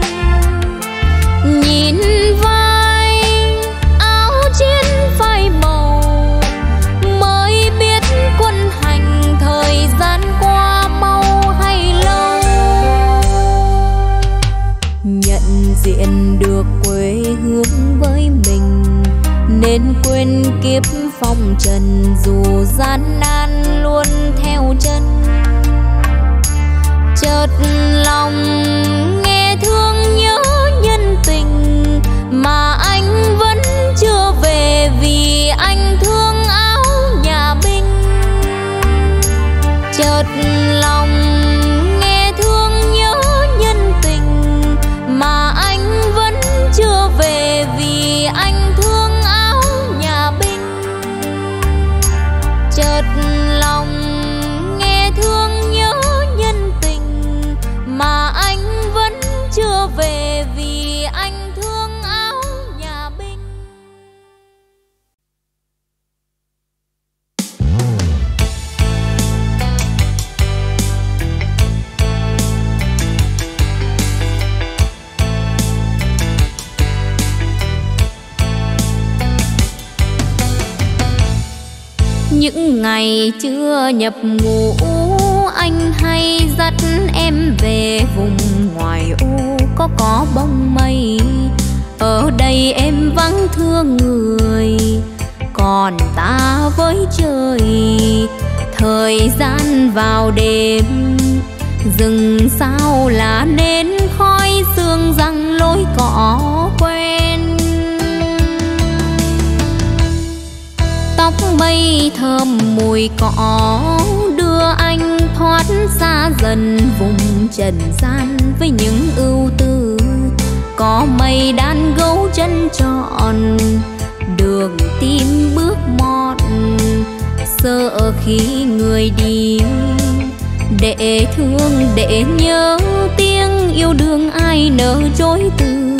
Nhìn vai áo chiến phai màu, mới biết quân hành thời gian qua mau hay lâu. Nhận diện được quê hương với mình, nên quên kiếp phong trần dù gian nan luôn theo chân. Chợt lòng nghe thương nhớ nhân tình, mà anh vẫn chưa về vì anh thương áo nhà binh. Chợt lòng nghe thương nhớ nhân tình, mà anh vẫn chưa về vì anh thương áo nhà binh. Chợt lòng nghe thương nhớ nhân tình, mà anh vẫn chưa về vì anh thương áo nhà binh. Những ngày chưa nhập ngũ, anh hay dắt em về vùng ngoài ô có cỏ bông mây. Ở đây em vắng thương người, còn ta với trời. Thời gian vào đêm, rừng sao là nên khói sương răng lối cỏ quen. Tóc mây thơm mùi cỏ đưa anh thoát xa dần vùng trần gian với những ưu tư. Có mây đan gấu chân tròn, đường tim bước mòn, sợ khi người đi. Để thương để nhớ tiếng yêu đương ai nỡ chối từ.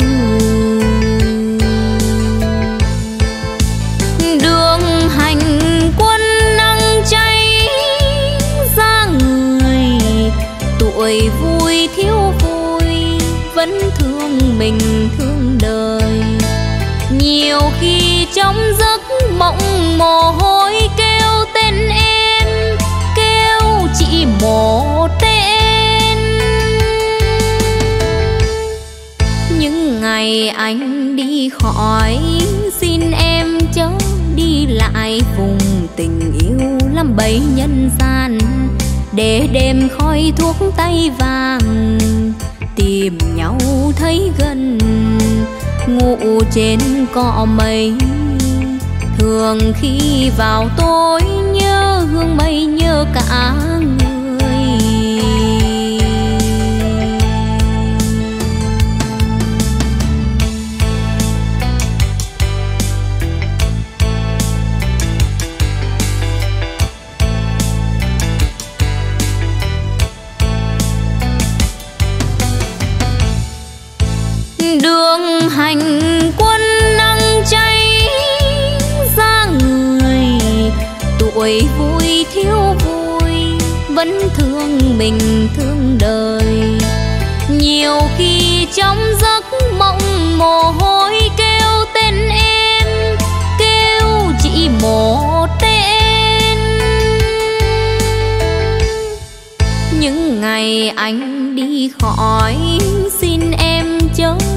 Đường hành quân nắng cháy ra người, tuổi vui thiếu vui vẫn thương mình thương đời. Nhiều khi trong giấc mộng mồ hôi kêu tên em, kêu chỉ một tên. Những ngày anh đi khỏi, xin em chớ đi lại vùng tình yêu làm bẫy nhân gian. Để đêm khói thuốc tay vàng, tìm nhau thấy gần, ngủ trên cỏ mây. Thường khi vào tối nhớ hương mây, nhớ cả người. Đường hành quân nắng cháy ra người, tuổi vui thiếu vui vẫn thương mình thương đời. Nhiều khi trong giấc mộng mồ hôi kêu tên em, kêu chỉ một tên. Những ngày anh đi khỏi, xin em chớ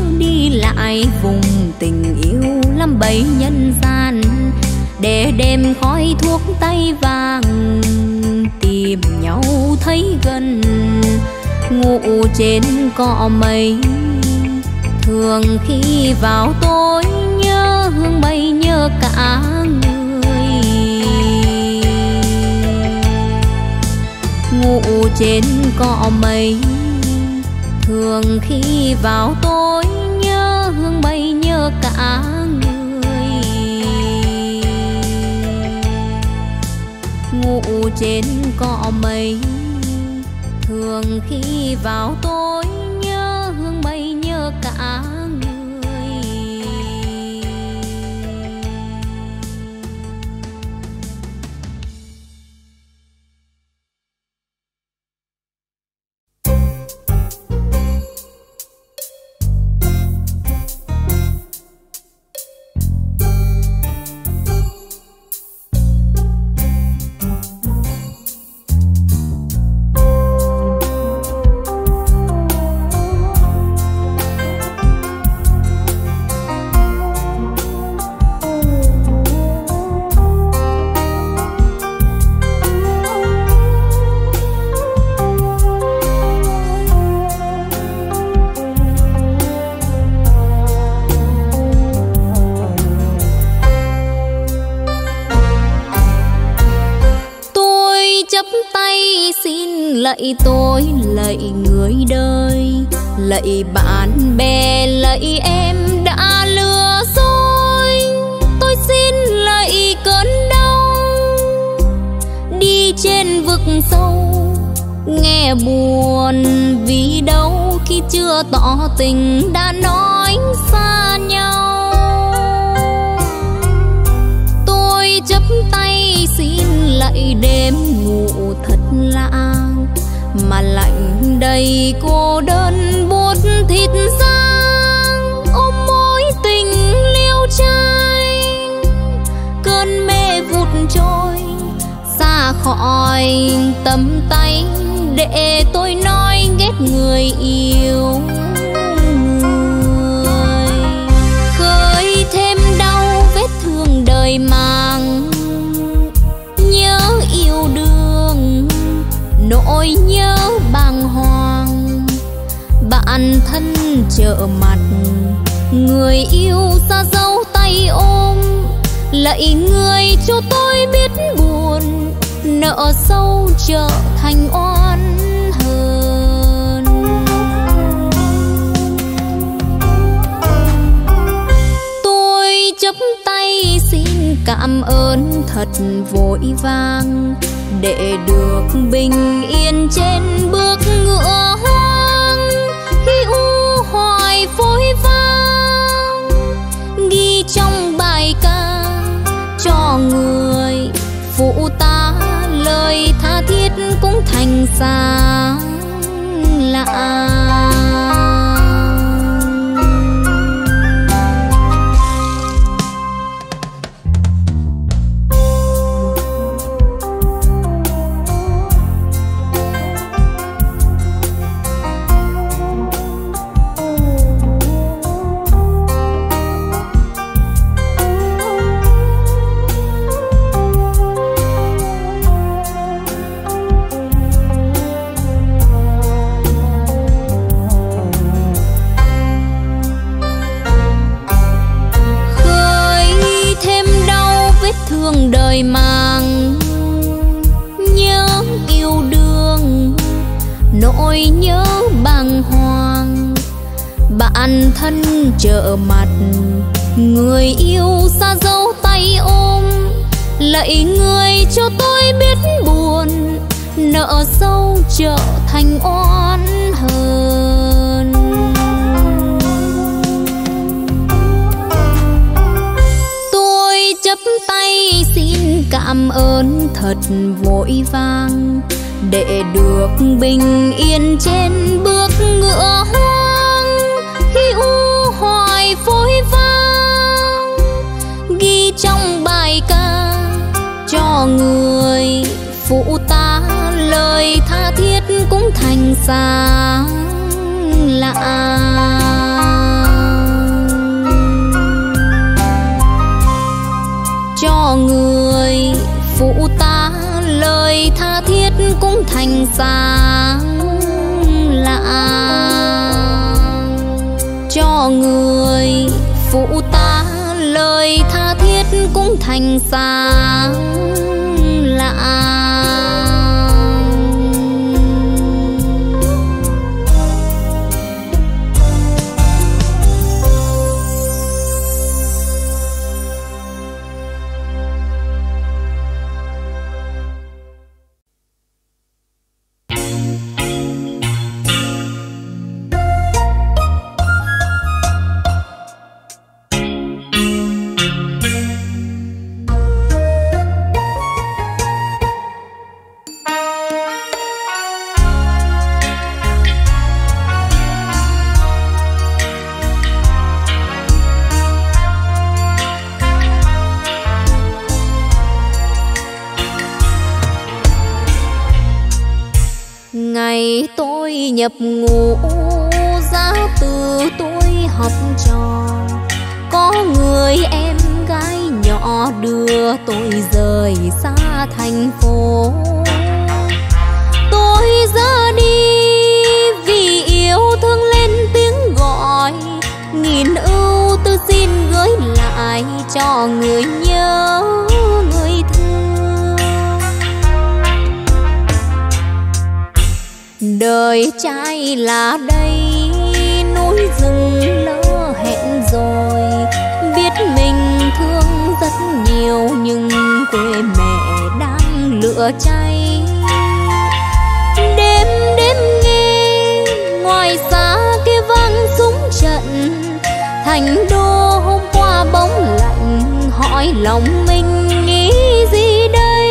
vùng tình yêu lắm bấy nhân gian, để đêm khói thuốc tay vàng tìm nhau thấy gần. Ngủ trên cỏ mây thường khi vào tối, nhớ hương mây nhớ cả người. Ngủ trên cỏ mây thường khi vào tối, nhớ hương mây nhớ cả người. Ngủ trên cỏ mây thường khi vào tối, nhớ hương mây nhớ cả người. Lạy tôi, lạy người đời, lạy bạn bè, lạy em đã lừa dối. Tôi xin lạy cơn đau đi trên vực sâu, nghe buồn vì đâu khi chưa tỏ tình đã nói xa nhau. Tôi chắp tay xin lạy đêm ngủ thật lạ, mà lạnh đầy cô đơn buốt thịt giang. Ôm mối tình liêu trai, cơn mê vụt trôi xa khỏi tầm tay, để tôi nói ghét người yêu người. Khơi thêm đau vết thương đời mang, nhớ yêu đương nỗi nhớ bàng hoàng. Bạn thân chợ mặt, người yêu xa dấu tay ôm, lạy người cho tôi biết buồn, nợ sâu trở thành oan hờn. Tôi chắp tay xin cảm ơn thật vội vàng, để được bình yên trên bước ngựa hoang. Khi u hoài phôi vang, ghi trong bài ca cho người phụ ta, lời tha thiết cũng thành xa lạ. Đời mang nhớ yêu đương, nỗi nhớ bàng hoàng. Bạn thân chợ mặt, người yêu xa dấu tay ôm, lạy người cho tôi biết buồn, nợ sâu trở thành oan hờn. Tôi chắp tay xin cảm ơn thật vội vàng, để được bình yên trên bước ngựa hoang. Khi u hoài phôi vang, ghi trong bài ca cho người phụ ta, lời tha thiết cũng thành xa lạ. cho người phụ ta lời tha thiết cũng thành sáng lạ, cho người phụ ta lời tha thiết cũng thành sáng lạ. Ngày tôi nhập ngũ ra từ tôi học trò, có người em gái nhỏ đưa tôi rời xa thành phố. Tôi ra đi vì yêu thương lên tiếng gọi, nghìn ưu tư xin gửi lại cho người nhớ người thương. Đời trai là đây núi rừng lỡ hẹn rồi, biết mình thương rất nhiều nhưng quê mẹ đang lửa cháy. Đêm đêm nghe ngoài xa kia vang súng trận, thành đô hôm qua bóng lạnh, hỏi lòng mình nghĩ gì đây.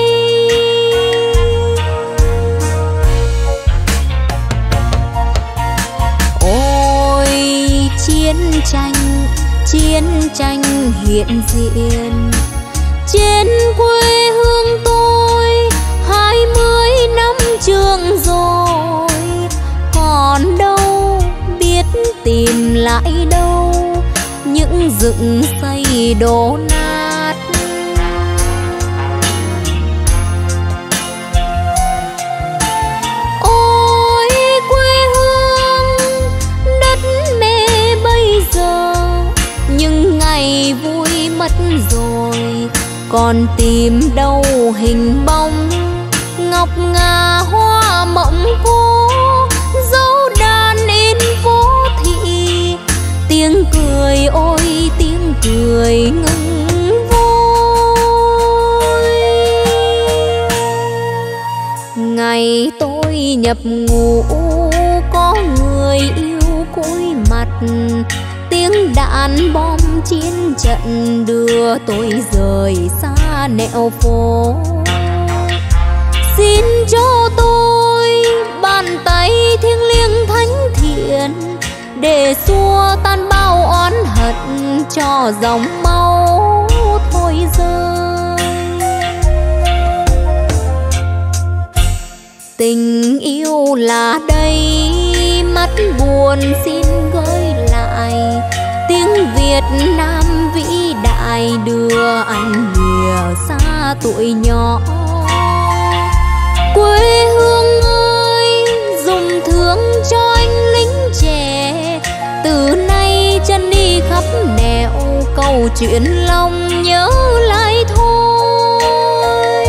Ôi chiến tranh, chiến tranh hiện diện trên quê hương tôi, hai mươi năm trường rồi, còn đâu biết tìm lại đâu những dựng xây đổ nát. Ôi quê hương đất mẹ bây giờ, nhưng ngày vui mất rồi, còn tìm đâu hình bóng ngọc ngà hoa mộng cô, dấu đàn in phố thị, tiếng cười ôi tiếng cười ngừng vơi. Ngày tôi nhập ngũ có người yêu cúi mặt, tiếng đạn bom chiến trận đưa tôi rời xa nẻo phố. Xin cho tôi bàn tay thiêng liêng thánh thiện, để xua tan bao oán hận cho dòng máu thôi rơi. Tình yêu là đây mắt buồn xin gửi lại, tiếng Việt Nam vĩ đại đưa anh lìa xa tuổi nhỏ. Quê hương ơi dùng thương cho anh lính trẻ, từ nay chân đi khắp nẻo câu chuyện lòng nhớ lại thôi.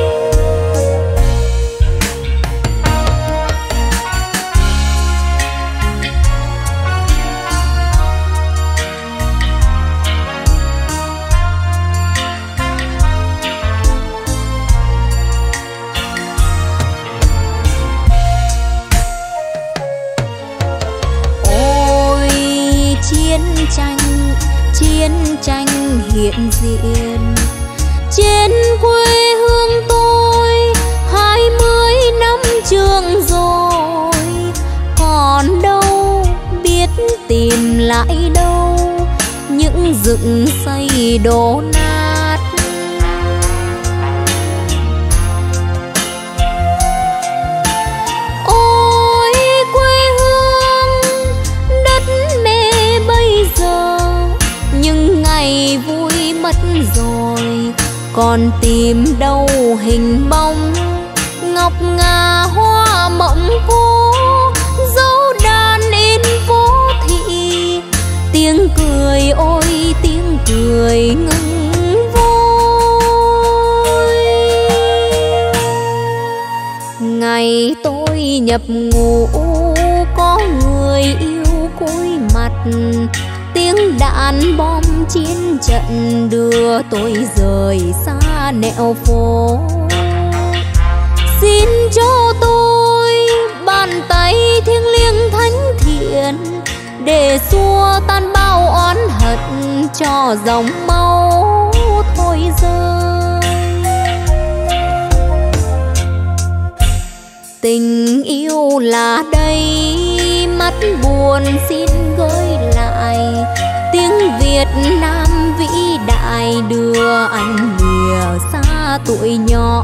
Chiến tranh, chiến tranh hiện diện trên quê hương tôi, hai mươi năm trường rồi, còn đâu biết tìm lại đâu những dựng xây đổ nát. Ôi quê hương đất mẹ bây giờ, nhưng ngày vui mất rồi, còn tìm đâu hình bóng ngọc ngà hoa mộng phố, dấu đàn in phố thị, tiếng cười ôi tiếng cười ngừng vơi. Ngày tôi nhập ngũ có người yêu cúi mặt, tiếng đạn bom chiến trận đưa tôi rời xa nẻo phố. Xin cho tôi bàn tay thiêng liêng thánh thiện để xua tan bao oán hận cho dòng máu thôi rơi. Tình yêu là đây, mắt buồn xin gửi lại, tiếng Việt Nam vĩ đại đưa anh lìa xa tuổi nhỏ.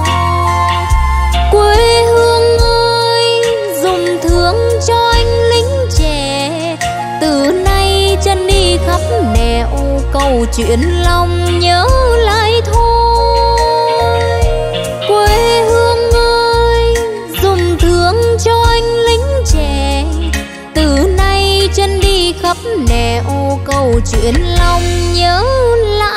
Quê hương ơi, dùng thương cho anh lính trẻ, từ nay chân đi khắp nẻo, câu chuyện lòng nhớ lại thôi. Quê hương ơi, dùng thương cho anh lính trẻ, từ nay chân đi khắp nẻo, câu chuyện lòng nhớ lại.